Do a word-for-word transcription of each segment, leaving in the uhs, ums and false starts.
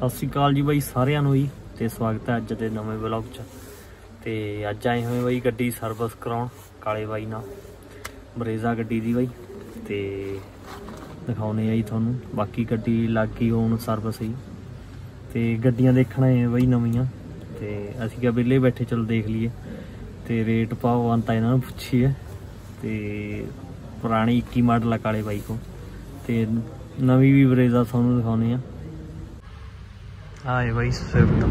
सत श्री अकाल जी बाई सारिਆਂ ਨੂੰ जी ਤੇ ਸਵਾਗਤ ਹੈ ਅੱਜ ਦੇ ਨਵੇਂ ਵਲੌਗ 'ਚ। ਤੇ ਅੱਜ ਆਏ ਹੋਏ ਬਾਈ ਗੱਡੀ ਸਰਵਿਸ ਕਰਾਉਣ ਕਾਲੇ ਬਾਈ ਨਾਲ ਬਰੇਜ਼ਾ ਗੱਡੀ ਦੀ ਬਾਈ ਤੇ ਦਿਖਾਉਣੇ ਆ ਜੀ ਤੁਹਾਨੂੰ। ਬਾਕੀ ਗੱਡੀ ਲੱਗ ਗਈ ਹੁਣ ਸਰਵਿਸ ਹੀ ਤੇ ਗੱਡੀਆਂ ਦੇਖਣ ਆਏ ਬਾਈ ਨਵੀਆਂ ਤੇ ਅਸੀਂ ਕਿਹਾ ਵਿਹਲੇ ਬੈਠੇ ਚਲੋ ਦੇਖ ਲਈਏ ਤੇ ਰੇਟ ਪਾਓ ਅੰਤਾ ਇਹਨਾਂ ਨੂੰ ਪੁੱਛੀਏ। ਤੇ ਪੁਰਾਣੀ ਇੱਕੀ ਮਾਡਲ ਆ ਕਾਲੇ ਬਾਈ को ਤੇ ਨਵੀਂ ਵੀ ਬਰੇਜ਼ਾ ਤੁਹਾਨੂੰ ਦਿਖਾਉਣੇ ਆ। हाँ भाई स्विफ्ट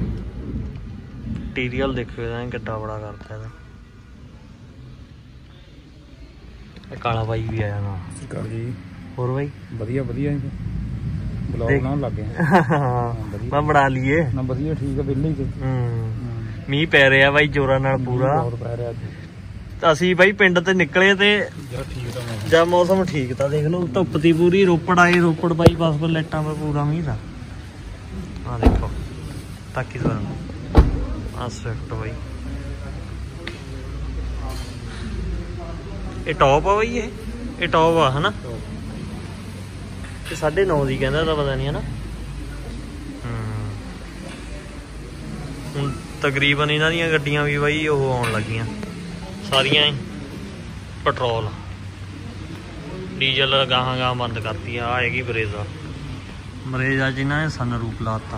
मटीरियल देखो गड्ढा बड़ा करता है। काला भाई भी आया ना जी और भाई बढ़िया बढ़िया ब्लॉग बनाउण लग गए मैं बना लिए ना बढ़िया ठीक है बिल्ली के मीह पै रहा भाई जोरा नाल पूरा पै रहा। ਅਸੀਂ ਬਾਈ ਪਿੰਡ ਤੇ ਨਿਕਲੇ ਤੇ ਜਦ ਮੌਸਮ ਠੀਕ ਤਾਂ ਦੇਖ ਲਓ ਧੁੱਪ ਦੀ ਪੂਰੀ ਰੋਪੜ ਆਏ ਰੋਪੜ ਬਾਈ ਬਸ ਪਰ ਲਾਈਟਾਂ ਪੇ ਪੂਰਾ ਮੀਂਹ ਦਾ। हाँ देखो ताकि हाँ स्विफ्ट भाई ये टॉप है भाई ये ये टॉप है है ना साढ़े नौ की कहना तो पता नहीं है ना। हूँ तकरीबन इन्हों दी गड्डियां भी भाई वो आउण लगियां सारियां पेट्रोल डीजल गाहां गाहां बंद करती है। आएगी बरेजा बरेजा जिन्होंने सन रूप लाता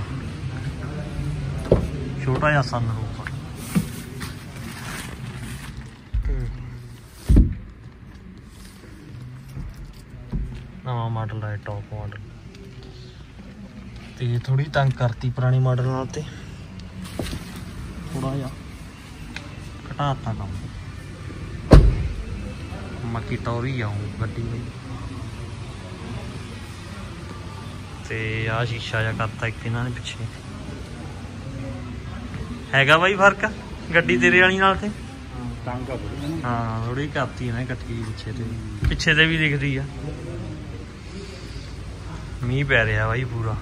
छोटा जा सन रूप नवा मॉडल है टॉप मॉडल ते थोड़ी तंग करती पुरानी मॉडल नाल ते थोड़ा जा घटाता काम मक्की टोरी आऊँ गड्डी में ते आ शीशा जा करता एक इन्होंने पिछे हैगा भाई फर्क गड्डी तेरे वाली नाल ते हाँ थोड़ी करती है ना कट्ठी पिछे ते पिछे ते भी दिखती है। मीह पै रहा भाई पूरा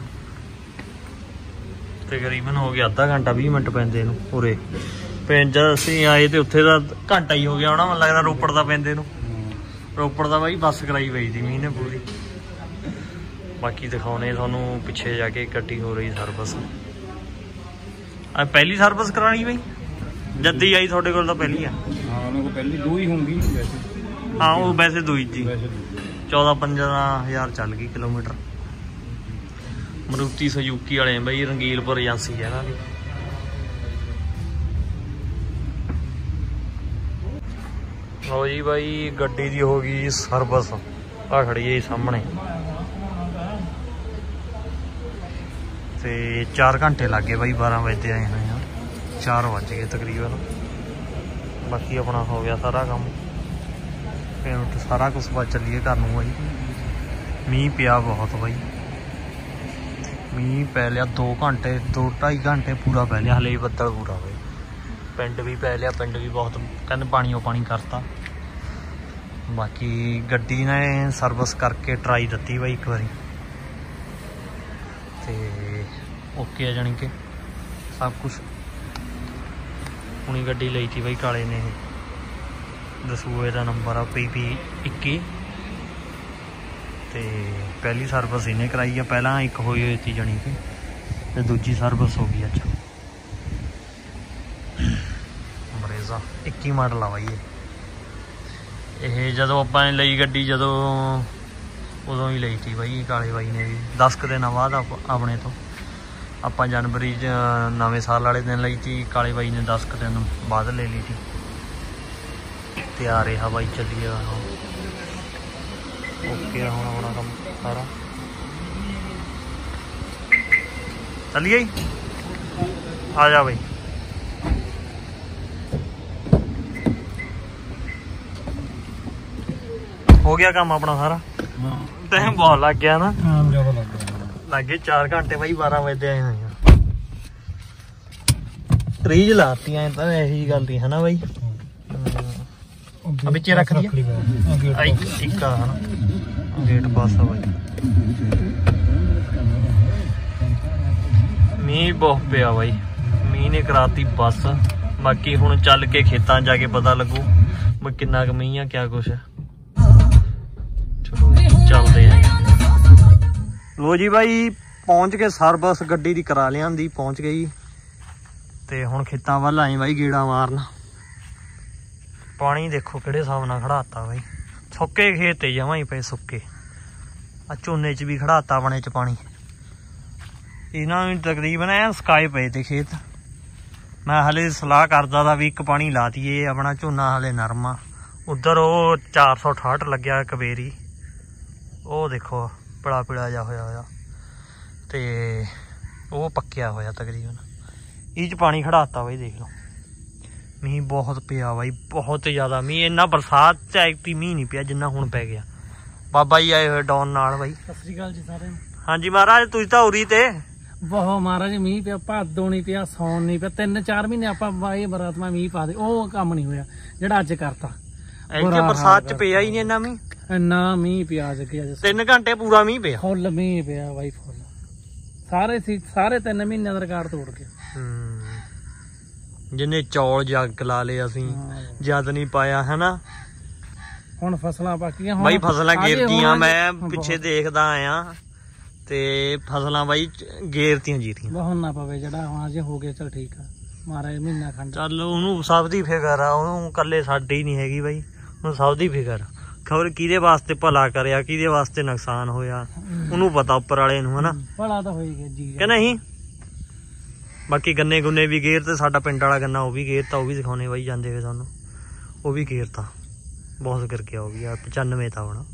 तकरीबन हो गया अद्धा घंटा बीस मिनट पैंदे नूं उरे पिंड असीं आए ते उत्थे दा घंटा ही हो गया होना मैनूं लगदा रोपड़ दा पैंदे नूं। रोपड़ दा भाई बस कराई पई सी मीह ने पूरी। बाकी दिखाने थानू पिछे जाके गड्डी हो रही सर्विस अब पहली सर्विस करानी भाई जद्दी आई थोड़े को पहली है पहली दो ही होंगी वैसे हाँ वो वैसे दो ही जी चौदह पंद्रह हज़ार चल गई किलोमीटर। मारुति सुजुकी वाले भाई रंगीलपुर एजेंसी है ना भी लो जी भाई गड्डी दी होगी सर्विस आ खड़ी है सामने ते चार घंटे लग गए भाई बारह बजे आए हैं चार बज गए तकरीबन। बाकी अपना हो गया सारा काम फिर सारा कुछ बात चलिए घर में भाई। मीह पिया बहुत भाई मीह पै लिया दो घंटे दो ढाई घंटे पूरा पै लिया हले बदल पूरा भाई। पिंड भी पै लिया पिंड भी बहुत कहते पानी पानी करता। बाकी गड्डी ने सर्विस करके ट्राई दी भाई एक बारी ते ओके है जानी कि सब कुछ हुणी गड्डी ली थी भाई काले ने दसूए का नंबर आ पी पी इक्की ते पहली सर्विस इन्हें कराई है पहला एक हुई हुई थी जानी कि ते दूजी सर्विस हो गई अच्छा बरेजा इक्की मॉडल आ भाई ये जदों आपां लई गड्डी जदों उदों ही ली थी भाई काले बाई ने भी दस क दिन बाद अपने तो आप जनवरी नवे साल वाले दिन ली थी काले बाई ने दस क दिन बाद ले ली थी। तैयार रहा भाई चलिए ओके होना होना कम सारा चलिए आ जा भाई। हो गया काम अपना सारा टाइम बहुत लग गया ना लग गए चार घंटे भाई बारह बजे आए हैं त्रीज लाती यही गल थी है ना भाई बिचे रख दिया गेट पास है भाई। मीह बहुत पिया भाई मीह ने कराती बस। बाकी हुण चल के खेतां जाके पता लगू भी किन्ना क मीह है क्या कुछ है। चलो चलते हैं लो जी भाई ਪਹੁੰਚ ਕੇ ਸਰਵਿਸ ਗੱਡੀ ਦੀ ਕਰਾ ਲਿਆਂਦੀ, ਪਹੁੰਚ ਗਈ ਤੇ ਹੁਣ ਖੇਤਾਂ ਵੱਲ ਆਏ ਬਾਈ ਗੇੜਾ ਮਾਰਨ। ਪਾਣੀ ਦੇਖੋ ਕਿਹੜੇ ਹਿਸਾਬ ਨਾਲ ਖੜਾਤਾ ਬਾਈ, ਸੁੱਕੇ ਖੇਤ ਤੇ ਜਮਾਂ ਹੀ ਪਏ ਸੁੱਕੇ। ਆ ਝੋਨੇ ਚ ਵੀ ਖੜਾਤਾ ਆਪਣੇ ਚ ਪਾਣੀ। ਇਹਨਾਂ ਨੂੰ ਤਕਰੀਬਨ ਐ ਸਕਾਏ ਪਏ ਤੇ ਖੇਤ। ਮੈਂ ਹਲੇ ਸਲਾਹ ਕਰਦਾ ਦਾ ਵੀ ਇੱਕ ਪਾਣੀ ਲਾ ਦਈਏ, ਆਪਣਾ ਝੋਨਾ ਹਲੇ ਨਰਮ ਆ। ਉਧਰ ਉਹ ਚਾਰ ਸੌ ਅਠਾਹਠ ਲੱਗਿਆ ਕਵੇਰੀ, ਉਹ ਦੇਖੋ ਪੜਾ ਪੀੜਾ ਜਿਹਾ ਹੋਇਆ ਹੋਇਆ ਤੇ ਉਹ ਪੱਕਿਆ ਹੋਇਆ ਤਕਰੀਬਨ। ਇਹ ਚ ਪਾਣੀ ਖੜਾਤਾ ਬਾਈ, ਦੇਖ ਲਓ ਮੀਂਹ ਬਹੁਤ ਪਿਆ ਬਾਈ, ਬਹੁਤ ਜ਼ਿਆਦਾ ਮੀਂਹ। ਇੰਨਾ ਬਰਸਾਤ ਚ ਐਕਟੀ ਮੀਂਹ ਨਹੀਂ ਪਿਆ ਜਿੰਨਾ ਹੁਣ ਪੈ ਗਿਆ। ਬਾਬਾ ਜੀ ਆਏ ਹੋਏ ਡੌਨ ਨਾਲ ਬਾਈ। ਸਤਿ ਸ੍ਰੀ ਅਕਾਲ ਜੀ ਸਾਰਿਆਂ ਨੂੰ। ਹਾਂਜੀ ਮਹਾਰਾਜ, ਤੁਸੀਂ ਤਾਂ ਉਰੀ ਤੇ ਬਹੁਤ ਮਹਾਰਾਜ ਮੀਂਹ ਪਿਆ, ਭਾਦੋ ਨਹੀਂ ਪਿਆ, ਸੌਣ ਨਹੀਂ ਪਿਆ। ਤਿੰਨ ਚਾਰ ਮਹੀਨੇ ਆਪਾਂ ਬਾਈ ਬਰਾਤਮਾ ਮੀਂਹ ਪਾ ਦੇ, ਉਹ ਕੰਮ ਨਹੀਂ ਹੋਇਆ ਜਿਹੜਾ ਅੱਜ ਕਰਤਾ। ਇੱਥੇ ਬਰਸਾਤ ਚ ਪਿਆ ਹੀ ਨਹੀਂ ਇੰਨਾ ਮੀਂਹ, ਇੰਨਾ ਮੀਂਹ ਪਿਆ ਅੱਜ ਕੇ। ਤਿੰਨ ਘੰਟੇ ਪੂਰਾ ਮੀਂਹ ਪਿਆ, ਫੁੱਲ ਮੀਂਹ ਪਿਆ ਬਾਈ, ਫੁੱਲ। ਸਾਰੇ ਸੀ ਸਾਰੇ ਤਿੰਨ ਮਹੀਨਿਆਂ ਦਾ ਰਿਕਾਰਡ ਤੋੜ ਗਿਆ। ਜਿੰਨੇ ਚੌਲ ਜੱਗ ਲਾ ਲਏ ਅਸੀਂ, ਜਦ ਨਹੀਂ ਪਾਇਆ ਹੈਨਾ। ਹੁਣ ਫਸਲਾਂ ਪੱਕੀਆਂ ਬਾਈ, ਫਸਲਾਂ ਗੇਰਤੀਆਂ। ਮੈਂ ਪਿੱਛੇ ਦੇਖਦਾ ਆਇਆ ਤੇ ਫਸਲਾਂ ਬਾਈ ਗੇਰਤੀਆਂ ਜੀਤੀਆਂ। ਬਹੁਤ ਨਾ ਪਵੇ ਜਿਹੜਾ ਹੁਣ ਅੱਜ ਹੋ ਗਿਆ, ਚਲ ਠੀਕ ਆ ਮਹਾਰਾਜ ਮਹੀਨਾ ਖੰਡ। ਚੱਲ ਉਹਨੂੰ ਸਭ ਦੀ ਫਿਕਰ ਆ, ਉਹਨੂੰ ਕੱਲੇ ਸਾਡੀ ਨਹੀਂ ਹੈਗੀ ਬਾਈ, ਉਹਨੂੰ ਸਭ ਦੀ ਫਿਕਰ। ਖਬਰ ਕਿਹਦੇ ਵਾਸਤੇ ਭਲਾ ਕਰਿਆ, ਕਿਹਦੇ ਵਾਸਤੇ ਨੁਕਸਾਨ ਹੋਇਆ, ਉਹਨੂੰ ਪਤਾ ਉੱਪਰ ਵਾਲੇ ਨੂੰ ਹਨਾ। ਭਲਾ ਤਾਂ ਹੋਏਗਾ ਜੀ ਕਿ ਨਹੀਂ। ਬਾਕੀ ਗੰਨੇ ਗੁੰਨੇ ਵੀ ਗੇਰ ਤੇ, ਸਾਡਾ ਪਿੰਡ ਵਾਲਾ ਗੰਨਾ ਉਹ ਵੀ ਗੇਰਤਾ, ਉਹ ਵੀ ਦਿਖਾਉਣੇ ਬਾਈ ਜਾਂਦੇ ਹੋਏ ਤੁਹਾਨੂੰ। ਉਹ ਵੀ ਗੇਰਤਾ, ਬਹੁਤ ਗਿਰ ਗਿਆ ਉਹ ਵੀ ਆ ਪਚਾਨਵੇਂ ਤਾਂ ਹੁਣ।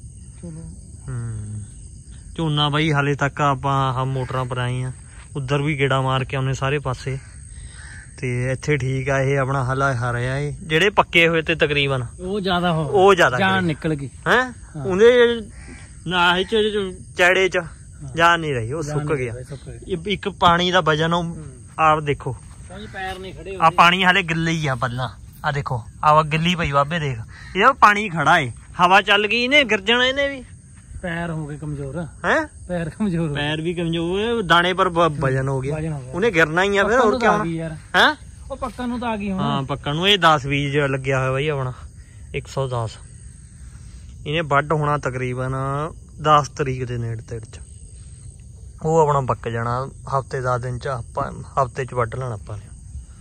ਹਮ ਝੋਨਾ ਬਾਈ ਹਾਲੇ ਤੱਕ ਆਪਾਂ ਆਹ ਮੋਟਰਾਂ ਪਰ ਆਏ ਆ, ਉਧਰ ਵੀ ਗੇੜਾ ਮਾਰ ਕੇ ਆਉਨੇ ਸਾਰੇ ਪਾਸੇ। ਤੇ ਇੱਥੇ ਠੀਕ ਆ, ਇਹ ਆਪਣਾ ਹਲਾ ਹਰਿਆ ਏ। ਜਿਹੜੇ ਪੱਕੇ ਹੋਏ ਤੇ ਤਕਰੀਬਨ ਉਹ ਜ਼ਿਆਦਾ ਉਹ ਜ਼ਿਆਦਾ ਜਾਨ ਨਿਕਲ ਗਈ ਹੈ। ਉਹਦੇ ਨਾ ਚ ਚੈੜੇ ਚ ਜਾਨ ਨਹੀਂ ਰਹੀ, ਉਹ ਸੁੱਕ ਗਿਆ। ਇੱਕ ਪਾਣੀ ਦਾ ਵਜਨ ਉਹ ਆਪ ਦੇਖੋ, ਪੈਰ ਨਹੀਂ ਖੜੇ। ਆ ਪਾਣੀ ਹਾਲੇ ਗਿੱਲੀ ਆ ਪੱਲਾ, ਆ ਦੇਖੋ ਆ ਗਿੱਲੀ ਪਈ ਬਾਬੇ, ਦੇਖ ਇਹ ਪਾਣੀ ਖੜਾ ਏ। ਹਵਾ ਚੱਲ ਗਈ, ਇਹਨੇ ਗਿਰ ਜਾਣਾ, ਇਹਨੇ ਵੀ ਪੈਰ ਹੋ ਗਏ ਕਮਜ਼ੋਰ। ਹੈ ਪੈਰ ਕਮਜ਼ੋਰ, ਪੈਰ ਵੀ ਕਮਜ਼ੋਰ, ਦਾਣੇ ਪਰ ਵਜਨ ਹੋ ਗਿਆ, ਉਹਨੇ ਗਿਰਨਾ ਹੀ ਆ ਫਿਰ। ਹੋਰ ਕਿਆ ਹੈ, ਉਹ ਪੱਕਣ ਨੂੰ ਤਾਂ ਆ ਗਈ ਹੁਣ। ਹਾਂ ਪੱਕਣ ਨੂੰ। ਇਹ ਦਸ ਬੀਜ ਲੱਗਿਆ ਹੋਇਆ ਬਾਈ ਆਪਣਾ ਇੱਕ ਸੌ ਦਸ। ਇਹਨੇ ਵੱਢ ਹੋਣਾ ਤਕਰੀਬਨ ਦਸ ਤਰੀਕ ਦੇ ਨੇੜੇ ਤੇੜੇ ਚ। ਉਹ ਆਪਣਾ ਪੱਕ ਜਾਣਾ ਹਫਤੇ ਦਸ ਦਿਨ ਚ, ਆਪਾਂ ਹਫਤੇ ਚ ਵੱਢ ਲੈਣਾ ਆਪਾਂ ਨੇ।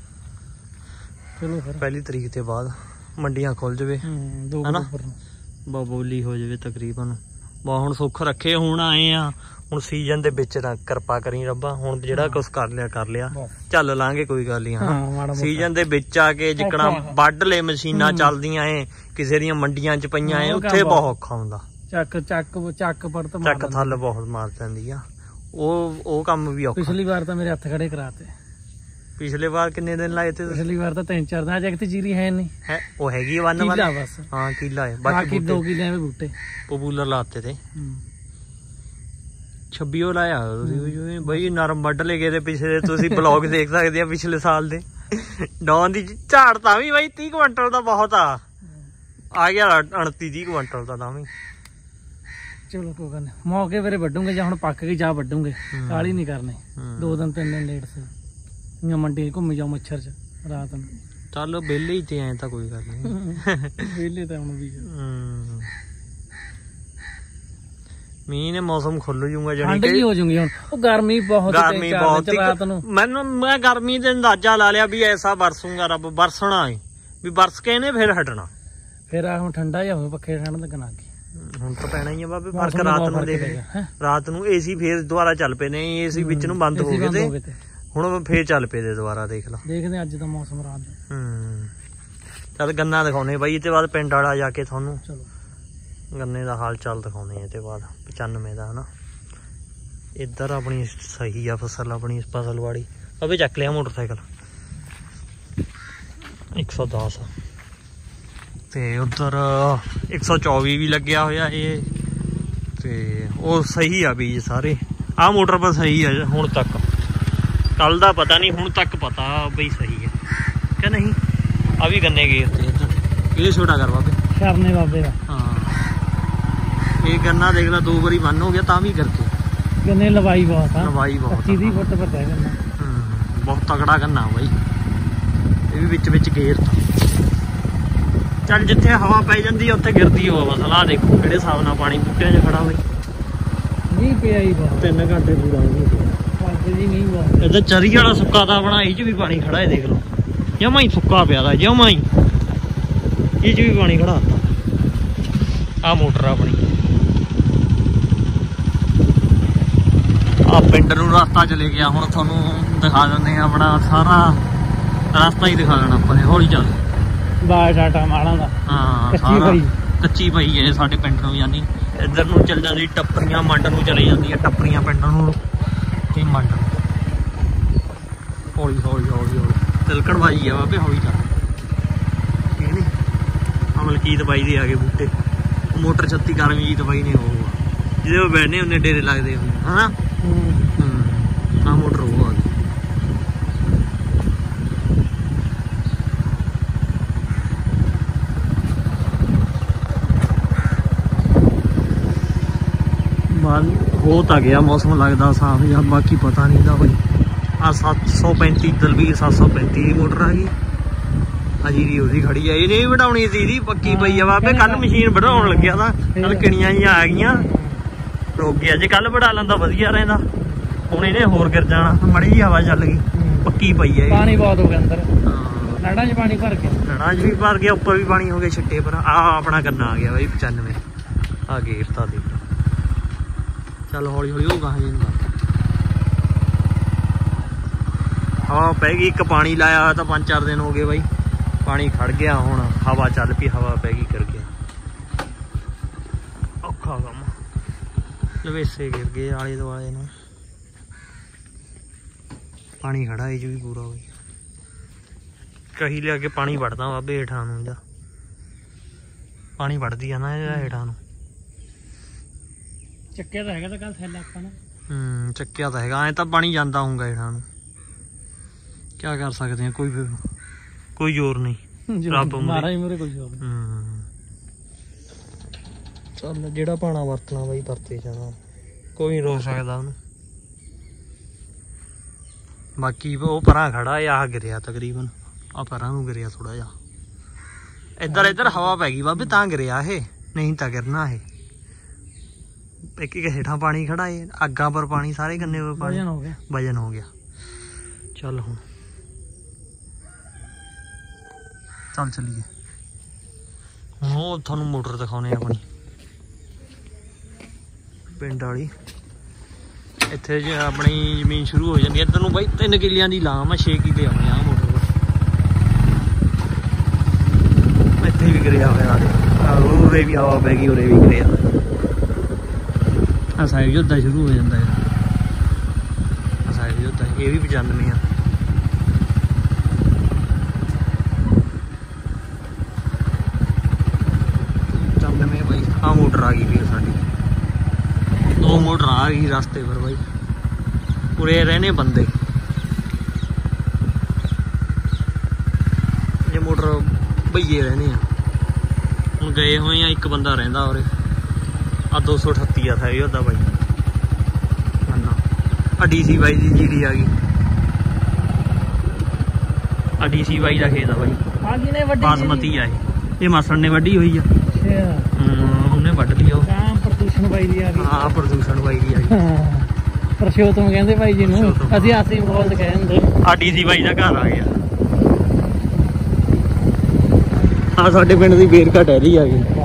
ਚਲੋ ਫਿਰ ਪਹਿਲੀ ਤਰੀਕ ਤੇ ਬਾਅਦ ਮੰਡੀਆਂ ਖੁੱਲ ਜਾਵੇ ਹਨਾ, ਬਬੋਲੀ ਹੋ ਜਾਵੇ ਤਕਰੀਬਨ। ਬਾ ਹੁਣ ਸੁੱਖ ਰੱਖੇ, ਹੁਣ ਆਏ ਆ ਹੁਣ ਸੀਜ਼ਨ ਦੇ ਵਿੱਚ ਤਾਂ ਕਿਰਪਾ ਕਰੀ ਰੱਬਾ। ਹੁਣ ਜਿਹੜਾ ਕੁਛ ਕਰ ਲਿਆ ਕਰ ਲਿਆ, ਚੱਲ ਲਾਂਗੇ, ਕੋਈ ਗੱਲ ਨੀ ਹਨਾ। ਸੀਜ਼ਨ ਦੇ ਵਿੱਚ ਆ ਕੇ ਜਿੱਕਣਾ ਵੱਢ ਲੈ, ਮਸ਼ੀਨਾਂ ਚੱਲਦੀਆਂ ਏ, ਕਿਸੇ ਦੀਆਂ ਮੰਡੀਆਂ ਚ ਪਈਆਂ ਏ, ਉੱਥੇ ਬਹੁਤ ਔਖਾ ਹੁੰਦਾ। ਚੱਕ ਚੱਕ ਚੱਕ ਪਰ ਤਾਂ ਚੱਕ ਥੱਲ ਬਹੁਤ ਮਾਰ ਜਾਂਦੀ ਆ, ਉਹ ਉਹ ਕੰਮ ਵੀ ਔਖਾ। ਪਿਛਲੀ ਵਾਰ ਤਾਂ ਮੇਰੇ ਹੱਥ ਖੜੇ ਕਰਾਤੇ। ਪਿਛਲੇ ਵਾਰ ਕਿੰਨੇ ਦਿਨ ਲਾਏ ਤੇ? ਪਿਛਲੀ ਵਾਰ ਤਾਂ ਤਿੰਨ ਚਾਰ ਦਿਨ। ਅੱਜ ਜੀਰੀ ਹੈ ਨਹੀਂ ਹੈ, ਉਹ ਹੈਗੀ ਵਨ ਵਨ ਬਸ। ਹਾਂ ਕਿੱਲਾ ਹੈ, ਬਾਕੀ ਦੋ ਕਿੱਲੇ ਦੇ ਬੂਟੇ ਪਪੂਲਰ ਲਾਤੇ ਤੇ ਛੱਬੀ ਉਹ ਲਾਇਆ ਤੁਸੀਂ ਬਈ। ਨਰਮ ਵੱਢ ਲੈ ਗਏ ਤੇ ਪਿਛਲੇ, ਤੁਸੀਂ ਬਲੌਗ ਦੇਖ ਸਕਦੇ ਆ ਪਿਛਲੇ ਸਾਲ ਦੇ। ਡੌਨ ਦੀ ਝਾੜ ਤਾਂ ਵੀ ਬਾਈ ਤੀਹ ਕੁਇੰਟਲ ਦਾ ਬਹੁਤ ਆ ਆ ਗਿਆ, ਉਨੱਤੀ ਤੀਹ ਕੁਇੰਟਲ ਦਾ ਤਾਂ ਵੀ। ਚਲੋ ਕੋਈ ਗੱਲ ਨੀ, ਮੌਕੇ ਵੇਰੇ ਵੱਢੂਗੇ ਜਾਂ ਹੁਣ ਪੱਕ ਗਈ ਜਾਂ ਵੱਢੂਗੇ, ਕਾਲੀ ਨਹੀਂ ਕਰਨੇ। ਦੋ ਦਿਨ ਤਿੰਨ ਦਿਨ ਲੇਟ ਸੀ ਮੰਡੀ ਘੁੰਮੀ ਜਾਓ ਮੱਛਰ ਚ ਰਾਤ ਨੂੰ। ਚੱਲ ਵਿਹਲੇ ਹੀ ਤੇ ਐ ਤਾਂ ਕੋਈ ਗੱਲ ਨਹੀਂ, ਵਿਹਲੇ ਤਾਂ ਹੁਣ ਵੀ। ਮੀਂਹ ਨੇ ਮੌਸਮ ਖੁੱਲ ਜੂਗਾ, ਠੰਡ ਵੀ ਹੋ ਜੂਗੀ ਹੁਣ। ਉਹ ਗਰਮੀ ਬਹੁਤ, ਗਰਮੀ ਬਹੁਤ ਰਾਤ ਨੂੰ। ਮੈਨੂੰ ਮੈਂ ਗਰਮੀ ਦੇ ਅੰਦਾਜ਼ਾ ਲਾ ਲਿਆ ਵੀ ਐਸਾ ਬਰਸੂਗਾ ਰੱਬ, ਬਰਸਣਾ ਏ ਵੀ, ਬਰਸ ਕੇ ਇਹਨੇ ਫਿਰ ਹਟਣਾ। ਫਿਰ ਆ ਹੁਣ ਠੰਡਾ ਜਿਹਾ ਹੋਵੇ, ਪੱਖੇ ਠੰਡ ਲੱਗਣਾ ਅੱਗੇ। ਹੁਣ ਤਾਂ ਪੈਣਾ ਹੀ ਆ ਬਾਬੇ ਫਰਕ। ਰਾਤ ਨੂੰ ਦੇਖ ਰਾਤ ਨੂੰ ਏਸੀ ਫੇਰ ਦੁਬਾਰਾ ਚੱਲ ਪਏ ਨੇ, ਏਸੀ ਵਿੱਚ ਨੂੰ ਬੰਦ ਹੋ ਗਏ ਤੇ ਹੁਣ ਫੇਰ ਚੱਲ ਪਏ ਦੇ ਦੁਬਾਰਾ। ਦੇਖ ਲਾ, ਦੇਖਦੇ ਅੱਜ ਦਾ ਮੌਸਮ ਰਾਤ ਦਾ। ਹੂੰ ਚੱਲ ਗੰਨਾ ਦਿਖਾਉਣੇ ਬਾਈ, ਇਹ ਤੇ ਬਾਅਦ ਪਿੰਡ ਵਾਲਾ ਜਾ ਕੇ ਤੁਹਾਨੂੰ ਗੰਨੇ ਦਾ ਹਾਲ ਚਾਲ ਦਿਖਾਉਣੇ। ਇਹ ਤੇ ਬਾਅਦ ਪਚਾਨਵੇਂ ਦਾ ਹਨਾ। ਇੱਧਰ ਆਪਣੀ ਸਹੀ ਆ ਫਸਲ, ਆਪਣੀ ਫਸਲ ਵਾੜੀ। ਅਬੇ ਚੱਕ ਲਿਆ ਮੋਟਰਸਾਈਕਲ ਇੱਕ ਸੌ ਦਸ ਤੇ ਉਧਰ ਇੱਕ ਸੌ ਚੌਵੀ ਵੀ ਲੱਗਿਆ ਹੋਇਆ ਇਹ, ਤੇ ਉਹ ਸਹੀ ਆ ਬੀਜ ਸਾਰੇ। ਆਹ ਮੋਟਰ ਪਰ ਸਹੀ ਆ ਹੁਣ ਤੱਕ, ਕੱਲ ਦਾ ਪਤਾ ਨਹੀਂ, ਹੁਣ ਤੱਕ ਪਤਾ ਬਈ ਸਹੀ ਹੈ ਕਿ ਨਹੀਂ। ਆ ਵੀ ਗੰਨੇ ਗਏ ਉੱਤੇ ਇੱਧਰ, ਇਹ ਛੋਟਾ ਕਰ ਬਾਬੇ, ਕਰਨੇ ਬਾਬੇ ਦਾ। ਹਾਂ ਇਹ ਗੰਨਾ ਦੇਖ ਲਾ ਦੋ ਵਾਰੀ ਬੰਨ ਹੋ ਗਿਆ ਤਾਂ ਵੀ ਕਰਕੇ। ਗੰਨੇ ਲਵਾਈ ਬਹੁਤ ਆ, ਲਵਾਈ ਬਹੁਤ ਪੱਚੀ ਤੀਹ ਫੁੱਟ ਪਤਾ ਹੈ ਗੰਨਾ। ਹੂੰ ਬਹੁਤ ਤਕੜਾ ਗੰਨਾ ਬਾਈ, ਇਹ ਵੀ ਵਿੱਚ ਵਿੱਚ ਗੇਰ। ਚੱਲ ਜਿੱਥੇ ਹਵਾ ਪੈ ਜਾਂਦੀ ਉੱਥੇ ਗਿਰਦੀ ਹੋਵੇ ਫਸਲ। ਆਹ ਦੇਖੋ ਕਿਹੜੇ ਹਿਸਾਬ ਨਾਲ ਪਾਣੀ ਬੂਟਿਆਂ 'ਚ ਖੜਾ ਬਈ। ਮੀਂਹ ਪਿਆ ਹੀ ਬਹੁਤ, ਤਿੰਨ ਘੰਟੇ ਪੂਰਾ ਹੋ ਗਿਆ। इधर चरी वाला सुक्का था अपना, ये भी पानी खड़ा है देख लो, जमा ही सुक्का पिया था जमा ही, ये भी पानी खड़ा था। आ मोटर अपनी आ पिंड नूं रास्ता चले गया, हुण तुहानूं दिखा दिंदे अपना सारा रास्ता ही दिखा देना अपने, हौली चल बाल टाटा माड़ा दा। हाँ कच्ची पई कच्ची पई है साडे पिंड नूं, यानी इधर नूं चल जांदी टप्परियां मंड नूं चली जांदी है, टप्परियां पिंड नूं ते मंड हौली हौली हौली हौली तिलकड़बाजी है बाबे, हौली चल ठीक नी। अमलकीत बाई दे आगे बूटे, मोटर छत्ती करमजीत बाई ने वो जिहदे पर बैठने उन्ने डेरे लगदे हुंदे है ना। आ मोटर वो आ गई हो तो गया मौसम लगता साफ या बाकी पता नहीं था भाई। आ सत्त सौ पैंती दलवीर सत्त सौ पैंती की मोटर आ गई, अजीरी उसकी खड़ी है, ये नहीं बढ़ानी थी पक्की पई है बाबे, कल मशीन बढ़ाने लग्या था, कल किनिया जी आ गई रोक गया, जे कल बढ़ा लेंदा वधिया रहिंदा, हुण इहने होर गिर जाना, माड़ी जी हवा चल गई, पक्की पई है, पानी बहुत हो गया अंदर, नड़ा च पानी भर गया, नड़ा च भी भर गया, उपर भी पानी हो गया छिट्टे पर। आ अपना गन्ना आ गया भाई पचानवे, आ घेरता देख चल हौली हौली हो कहाँ जाता, हवा पै गई, एक पानी लाया तो पाँच चार दिन हो गए भाई, पानी खड़ गया, हुण हवा चल पी, हवा पै गई कर गया, औखा कम, लवेसे गिर गए आले दुआले नूं, पानी खड़ा है भी पूरा भाई, कही लिया के पानी वड़दा बाबे हेठां नूं, जा पानी वड़दी है ना हेठां नूं, ਚੱਕਿਆ ਤਾਂ ਹੈਗਾ ਤਾਂ ਕੱਲ ਥੈਲਾ ਆਪਾਂ ਨੇ। ਹੂੰ ਚੱਕਿਆ ਤਾਂ ਹੈਗਾ, ਐ ਤਾਂ ਪਾਣੀ ਜਾਂਦਾ ਹੋਊਗਾ ਇਹਨਾਂ ਨੂੰ, ਕੀ ਕਰ ਸਕਦੇ ਆ, ਕੋਈ ਕੋਈ ਜ਼ੋਰ ਨਹੀਂ, ਰੱਬ ਮਹਾਰਾਜ ਮੂਹਰੇ ਕੋਈ ਜ਼ੋਰ ਨਹੀਂ। ਹੂੰ ਚੱਲ ਜਿਹੜਾ ਪਾਣਾ ਵਰਤਣਾ ਬਾਈ ਵਰਤੇ ਜਾਣਾ, ਕੋਈ ਨਹੀਂ ਰੋਕ ਸਕਦਾ ਉਹਨੂੰ। ਬਾਕੀ ਉਹ ਪਰਾਂ ਖੜਾ ਹੈ, ਆਹ ਗਿਰਿਆ ਤਕਰੀਬਨ, ਆ ਪਰਾਂ ਨੂੰ ਗਿਰਿਆ ਥੋੜਾ ਜਿਹਾ, ਇੱਧਰ ਇੱਧਰ ਹਵਾ ਪੈ ਗਈ ਬਾਬੇ ਤਾਂ ਗਿਰਿਆ ਇਹ, ਨਹੀਂ ਤਾਂ ਗਿਰਨਾ ਇਹ। एक एक हेठा पानी खड़ा है, अग्गा पर पानी, सारे गन्ने पर पानी, वजन हो गया, वजन हो गया। चल हुण चल चलिए, हुण वो थानू मोटर दिखाने अपनी पिंड वाली, इत्थे जे अपनी जमीन शुरू हो जाती है, इधर नूं बाई तीन किलियां दी लाम है, छे किले आने आ मोटर पर, इत्थे भी गिरिया होया, उरे भी हवा पै गई, उरे भी गिरिया, आ साइड योद्धा शुरू हो जाता है, आ साइड योद्धा ये भी पचानवे आ, पचानवे भाई। आ मोटर आ गई फिर साड़ी, दो मोटर आ गई रास्ते पर भाई, पूरे रहने बंदे, ये मोटर भईए रहने हुण गए हुए हैं, एक बंदा रहिंदा और आ दो सौ अठत्ती आ था योद्धा भाई, आ डी सी बाई की जीडी आ गई, आ डी सी बाई का खेत है भाई, बासमती है ये, मासड़ ने वड्डी हुई है, उन्हें वड्ड लिया, प्रदूषण बाई दी आ गई, हाँ प्रदूषण बाई की आ गई, परशोतम कहंदे भाई जी नूं, असीं आसी बोल कहंदे, आ डी सी बाई का घर आ गया, आ साडे पिंड दी बेर घट रही आ गई,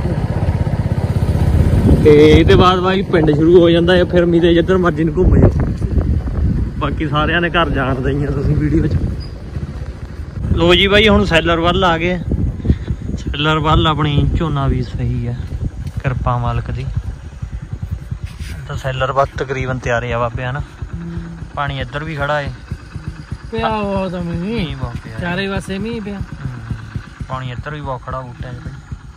ਤੇ ਇਹਦੇ ਬਾਅਦ ਬਾਈ ਪਿੰਡ ਸ਼ੁਰੂ ਹੋ ਜਾਂਦਾ ਹੈ, ਫਿਰ ਮੀਦੇ ਜਿੱਧਰ ਮਰਜ਼ੀ ਨੂੰ ਘੁੰਮ ਜਾਓ, ਬਾਕੀ ਸਾਰਿਆਂ ਨੇ ਘਰ ਜਾਣਦੇ ਹੀ ਆ ਤੁਸੀਂ ਵੀਡੀਓ 'ਚ। ਲੋ ਜੀ ਬਾਈ ਹੁਣ ਸੈਲਰ ਵੱਲ ਆ ਗਏ, ਸੈਲਰ ਵੱਲ ਆਪਣੀ ਝੋਨਾ ਵੀ ਸਹੀ ਹੈ ਕਿਰਪਾ ਮਾਲਕ ਦੀ, ਤਾਂ ਸੈਲਰ ਵੱਲ ਤਕਰੀਬਨ ਤਿਆਰ ਆ ਬਾਬੇ ਹਨਾ, ਪਾਣੀ ਇੱਧਰ ਵੀ ਖੜਾ ਹੈ, ਪਿਆ ਬਹੁਤ ਮੀਂਹ, ਮੀਂਹ ਬਹੁਤ ਪਿਆ ਚਾਰੇ ਪਾਸੇ ਮੀਂਹ ਪਿਆ, ਪਾਣੀ ਇੱਧਰ ਵੀ ਬਹੁਤ ਖੜਾ ਬੂਟਿਆਂ 'ਚ,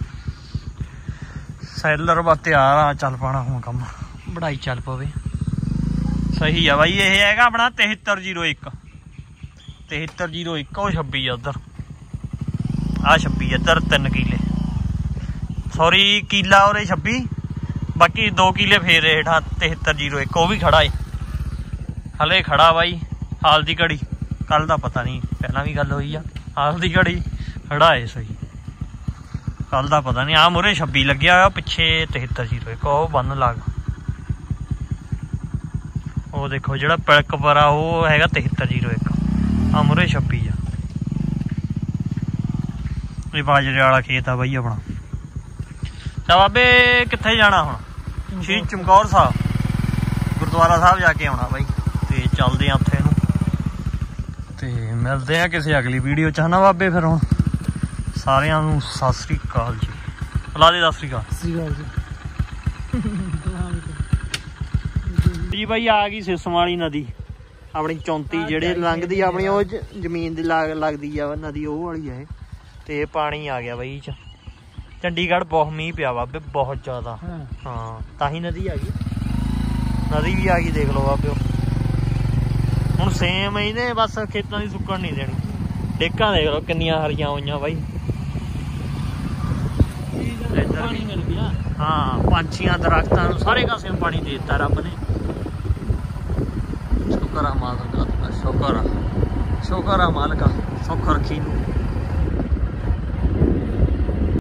सैलर बस तैयार आ, चल पाना हुण कम, बढ़ाई चल पवे, सही है भाई। ये है अपना तिहत्तर जीरो एक, तिहत्तर जीरो एक, वो छब्बी है उधर, आ छब्बी इधर तीन किले, सॉरी किला और छब्बी, बाकी दो किले फेर हेठा तिहत्तर जीरो एक, वो भी खड़ा है हले खड़ा भाई, हाल की घड़ी, कल का पता नहीं, पहला भी गल हुई आ, हाल की घड़ी खड़ा है सही, कल का पता नहीं। आ मुरे छब्बी लग्या हुआ, पिछे तिहत्तर जीरो एक, वो बन लग, वो ਉਹ ਦੇਖੋ ਜਿਹੜਾ ਪਿਲਕ ਪਰ ਆ ਉਹ ਹੈਗਾ ਤਿਹੱਤਰ ਜ਼ੀਰੋ ਇੱਕ ਆ ਮੁਰੇ ਛੱਬੀ ਆ। ਇਹ ਬਾਜਰੇ ਵਾਲਾ ਖੇਤ ਆ ਬਾਈ ਆਪਣਾ। ਚਾ ਬਾਬੇ ਕਿੱਥੇ ਜਾਣਾ ਹੁਣ? ਸ਼੍ਰੀ ਚਮਕੌਰ ਸਾਹਿਬ ਗੁਰਦੁਆਰਾ ਸਾਹਿਬ ਜਾ ਕੇ ਆਉਣਾ ਬਾਈ, ਤੇ ਚੱਲਦੇ ਆ ਉੱਥੇ ਨੂੰ ਤੇ ਮਿਲਦੇ ਆ ਕਿਸੇ ਅਗਲੀ ਵੀਡੀਓ ਚ ਹਨਾ ਬਾਬੇ। ਫਿਰ ਹੁਣ ਸਾਰਿਆਂ ਨੂੰ ਸਤਿ ਸ੍ਰੀ ਅਕਾਲ ਜੀ। ਬੁਲਾ ਦੇ ਸਤਿ ਸ੍ਰੀ ਅਕਾਲ। ਸਤਿ ਸ੍ਰੀ ਅਕਾਲ ਜੀ। ਜੀ ਬਾਈ ਆ ਗਈ ਸਿਸਮ ਵਾਲੀ ਨਦੀ ਆਪਣੀ ਚੌਂਤੀ ਜਿਹੜੇ ਲੰਘਦੀ ਆਪਣੀ ਉਹ ਜ਼ਮੀਨ ਦੀ ਲਾਗ ਲੱਗਦੀ ਆ ਨਦੀ ਉਹ ਵਾਲੀ ਆ ਇਹ। ਤੇ ਪਾਣੀ ਆ ਗਿਆ ਬਾਈ ਚ। ਚੰਡੀਗੜ੍ਹ ਬਹੁਤ ਮੀਂਹ ਪਿਆ ਬਾਬੇ, ਬਹੁਤ ਜ਼ਿਆਦਾ। ਹਾਂ ਤਾਂ ਹੀ ਨਦੀ ਆ ਗਈ, ਨਦੀ ਵੀ ਆ ਗਈ ਦੇਖ ਲਓ ਬਾਬੇ। ਹੁਣ ਸੇਮ ਇਹਨੇ ਬਸ ਖੇਤਾਂ ਦੀ ਸੁੱਕਣ ਨਹੀਂ ਦੇਣੀ। ਡੇਕਾਂ ਦੇਖ ਲਓ ਕਿੰਨੀਆਂ ਹਰੀਆਂ ਹੋਈਆਂ ਬਾਈ। ਹਾਂ ਪੰਛੀਆਂ ਦਰਖਤਾਂ ਨੂੰ ਸਾਰੇ ਕਾਸੇ ਨੂੰ ਪਾਣੀ ਦੇ ਦਿੱਤਾ ਰੱਬ ਨੇ। ਸ਼ੁਕਰ ਆ ਮਾਲਕਾ, ਸ਼ੁਕਰ ਆ ਸ਼ੁਕਰ ਆ ਮਾਲਕਾ, ਸੁੱਖ ਰੱਖੀ ਨੂੰ।